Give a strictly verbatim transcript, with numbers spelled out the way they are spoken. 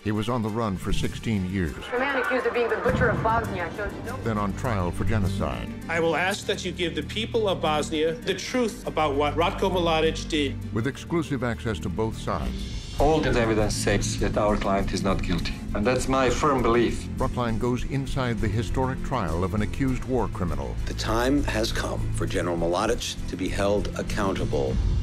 He was on the run for sixteen years. The man accused of being the butcher of Bosnia shows no... Then on trial for genocide. I will ask that you give the people of Bosnia the truth about what Ratko Mladic did. With exclusive access to both sides. All the evidence says that our client is not guilty. And that's my firm belief. Frontline goes inside the historic trial of an accused war criminal. The time has come for General Mladic to be held accountable.